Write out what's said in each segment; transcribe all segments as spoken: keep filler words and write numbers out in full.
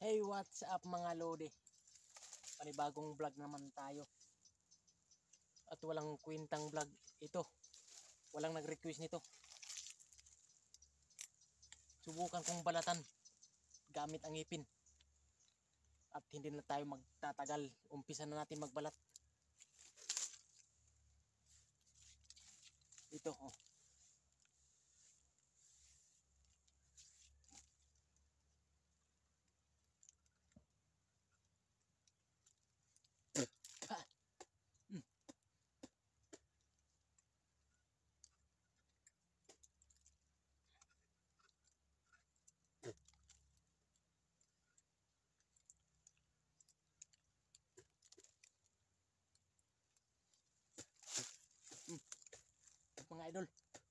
Hey, what's up mga lodi? Panibagong vlog naman tayo. At walang kwentang vlog ito. Walang nag-request nito. Subukan kong balatan gamit ang ngipin. At hindi na tayo magtatagal. Umpisa na natin magbalat. Ito, oh. Mga idol.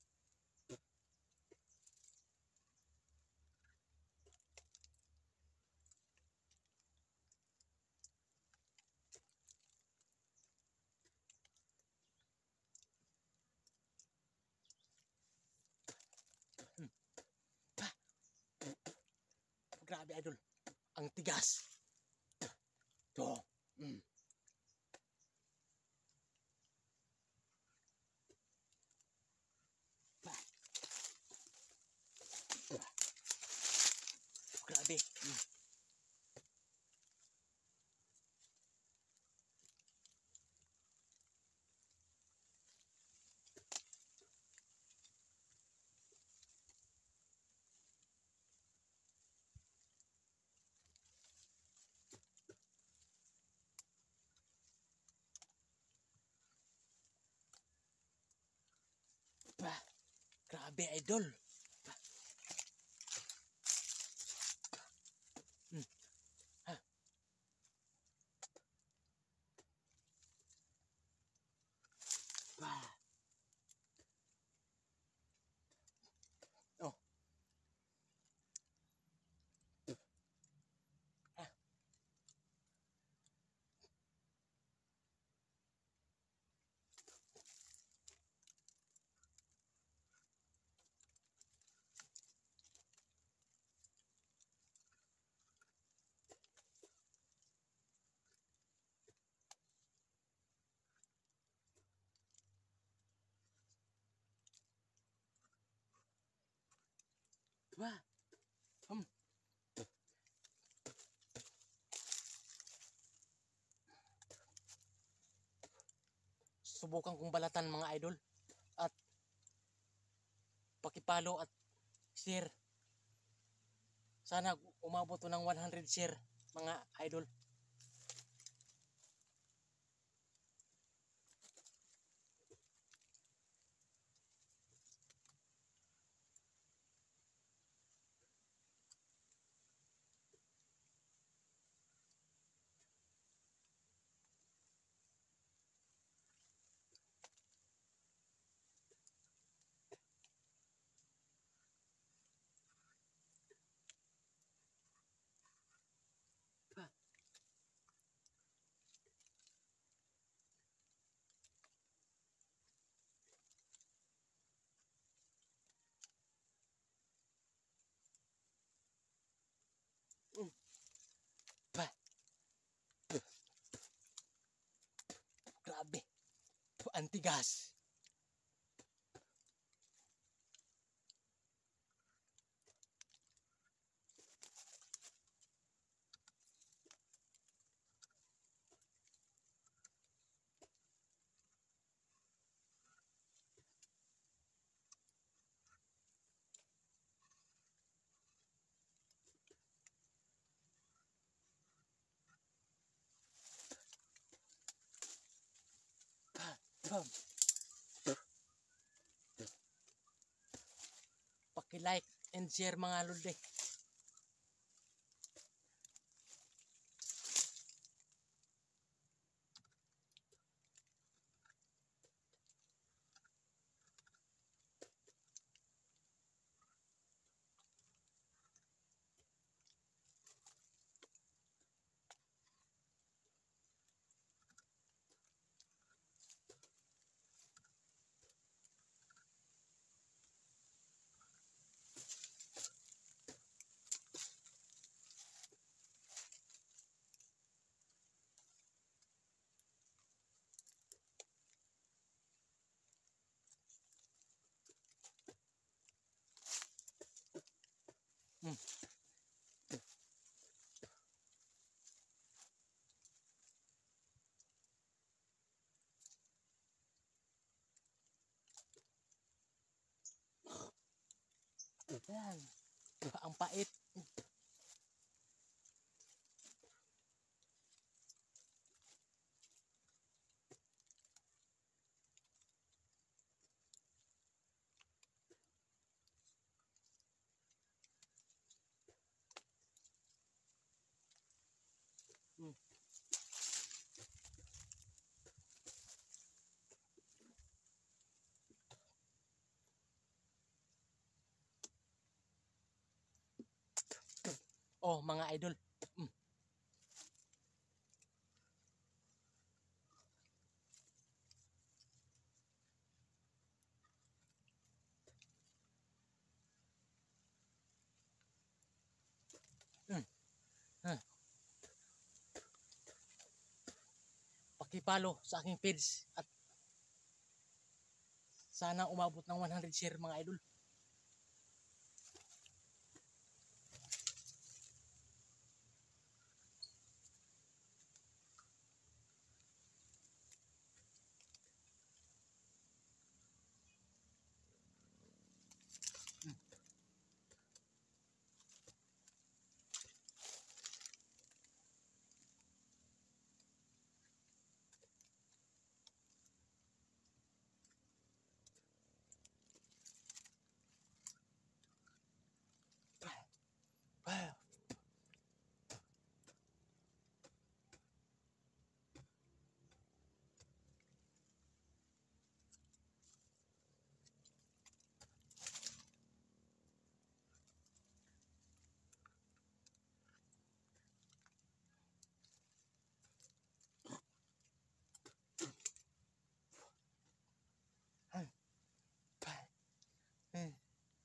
Hmm. Grabe idol. Ang tigas. To. Mm. Grabe. Mm. Bah, grabe idol. Bah. Hmm. Ha. Bah. Oh. Ha. Bah. Hmm. Subukan kong balatan mga idol. At pakipalo at share. Sana umabot to ng one hundred share mga idol. Mm. Bah. Grabe. Ang tigas. Bah. Paki-like and share mga lodi. Ang pait. Hmm. Oh, mga idol. Hmm. Hmm. Huh. Pakipalo sa aking page at sana umabot ng one hundred share mga idol. Hmm.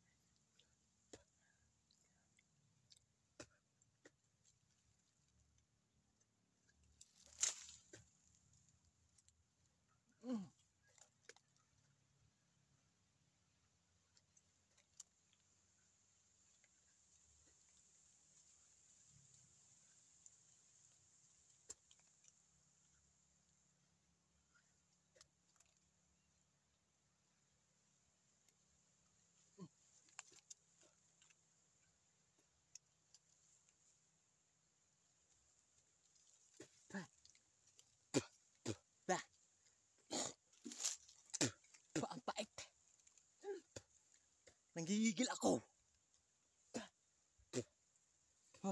Hmm. Bah. Bah, ang pait. Nanggigigil ako. Ah.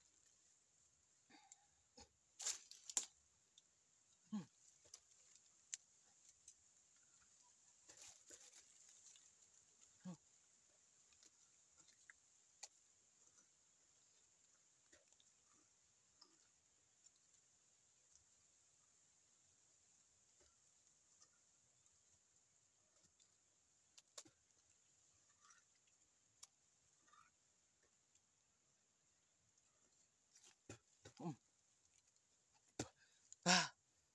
Hmm. Hmm. Hmm. Ah.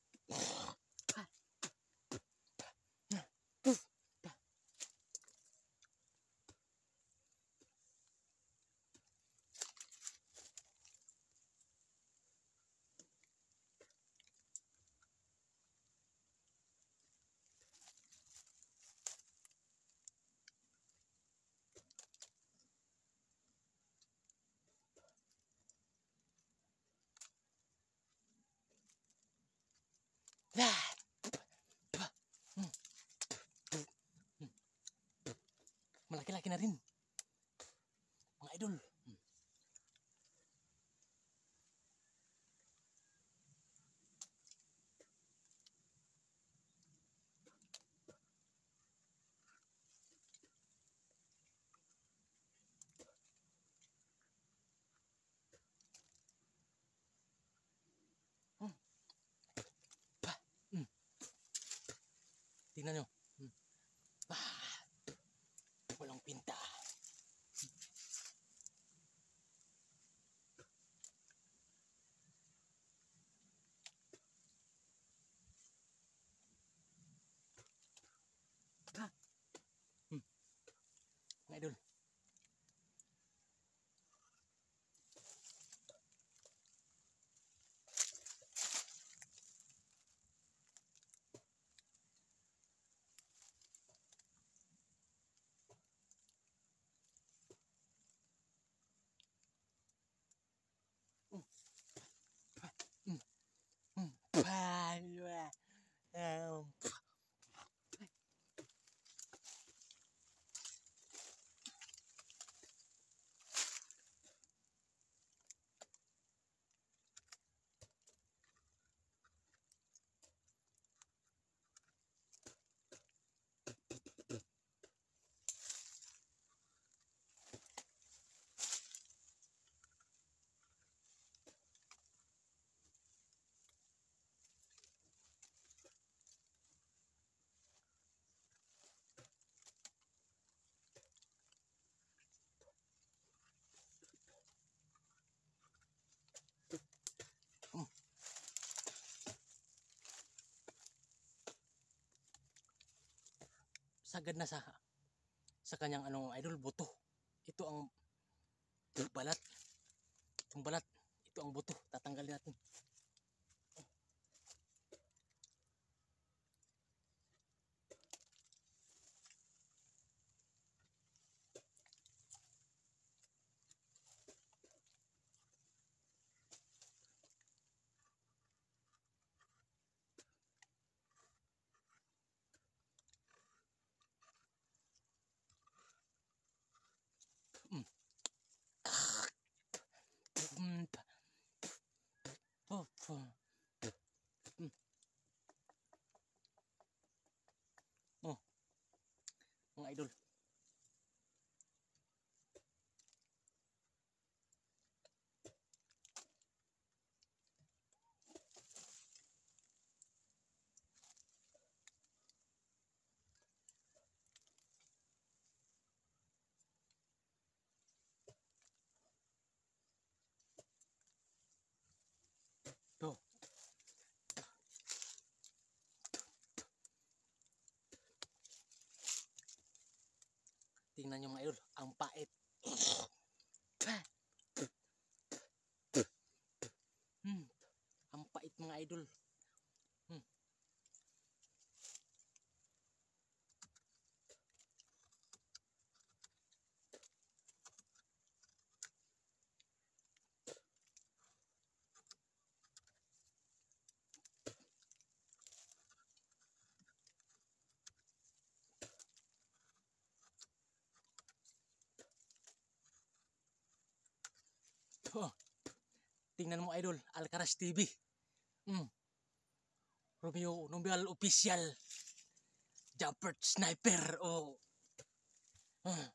Ah. Hmm. Hmm. Malaki-laki na rin mga idol. Hmm. Hmm. Bah. Hmm. Tingnan nyo. Hmm. Ah. Walang pinta. sagad na sa sa kanyang ano idol, buto. Ito ang balat. Itong balat, ito ang buto. Tatanggalin natin. Mm. Mm. Oh, oh. Mm. Oh, mga idol. To. Tingnan nyo mga idol, ang pait. Hmm, ang pait mga idol. Hmm. Oh, tingnan mo idol, Alcaraz T V. Hmm. Romeo Nobial Official. Jumper Sniper. Oh. Ah.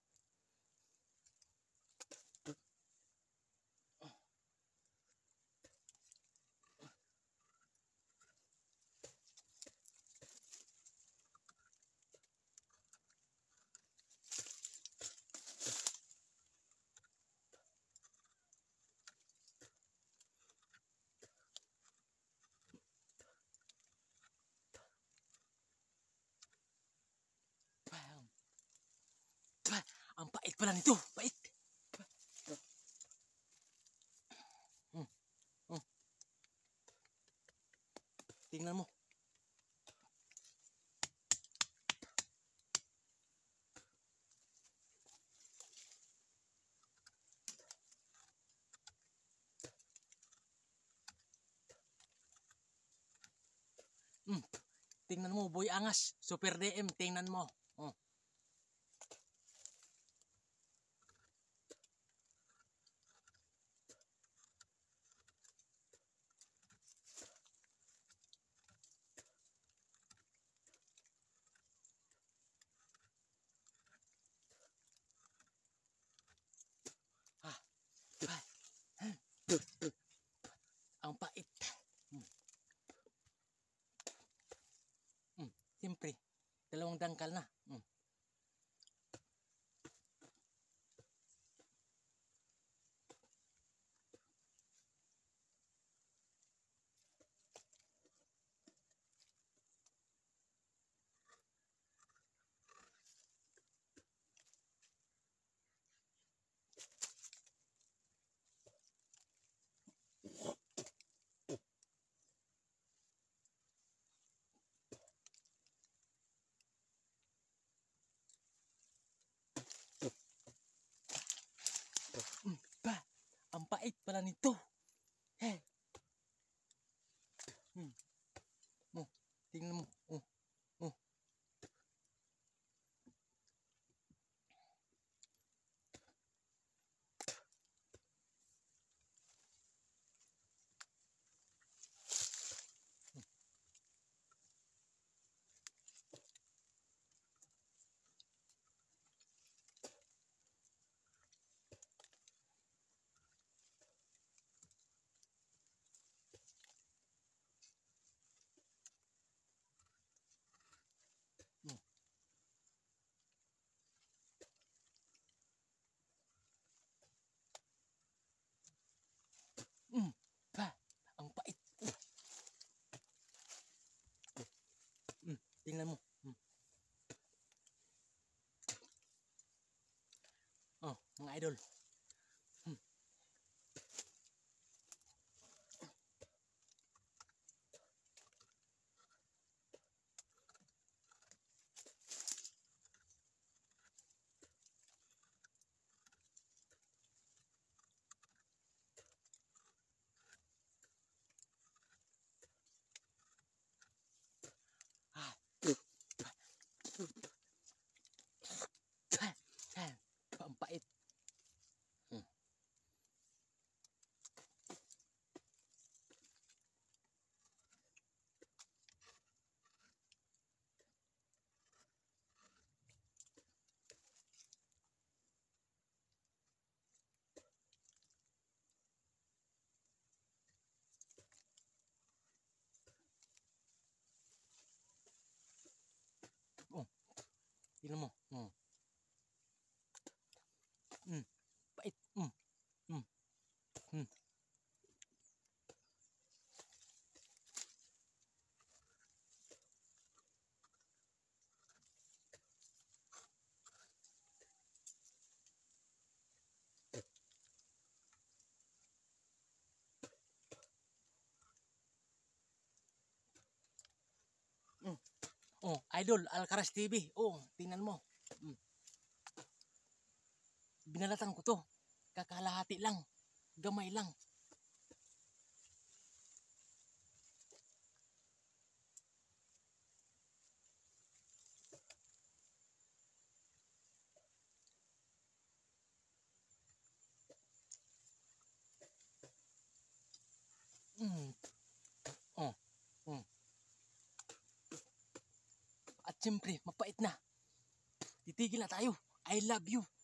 Bam. Ah, ang pait pala nito, pait. Hmm. Hmm. Tingnan mo. Hmm. Tingnan mo, boy angas, Super D M, tingnan mo. Oh. Ah. Ah. Ang pait. Hmm. Hmm. Siyempre, dalawang dangkal na. Hmm. Hmm. Ba, ang pait pala nito. Eh. Hmm. Oh, tingnan mo. Oh. Oh. idol. Hmm. Ah. Pampait. Hmm. Oh, tingnan mo. Hmm. Hmm. Pait. Hmm. Hmm. Hmm. Hmm. Oh, idol, Alcaraz T V. Oh, tingnan mo. Hmm. Binalatan ko to. Kakalahati lang. Gamay lang. Hmm. Oh. Hmm. At siyempre, mapait na. Titigil na tayo. I love you.